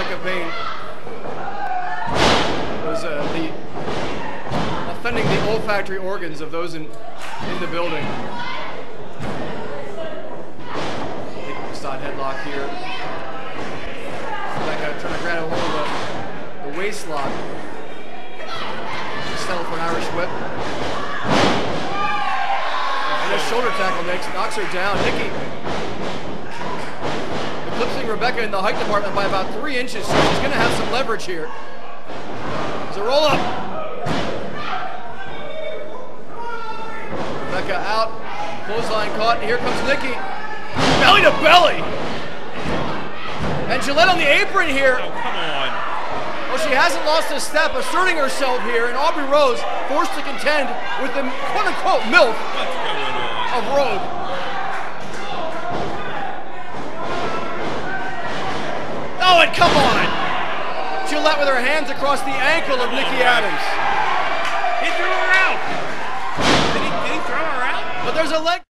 Rebecca Payne was offending the olfactory organs of those in the building. Side headlock here. Rebecca trying to grab a hold of the waist lock. Settle for an Irish whip. And a shoulder tackle knocks her down. Nikki eclipsing Rebecca in the height department by about 3 inches, so she's going to have some leverage here. It's a roll up. Rebecca out. Clothesline caught. And here comes Nikki. Belly to belly. And Gilette on the apron here. Oh, come on. Well, she hasn't lost a step, asserting herself here, and Aubrey Rose forced to contend with the quote-unquote MILF of Rogue. Oh, and come on! Gilette with her hands across the ankle of Nikki Addams. He threw her out. Did he throw her out? But there's a leg.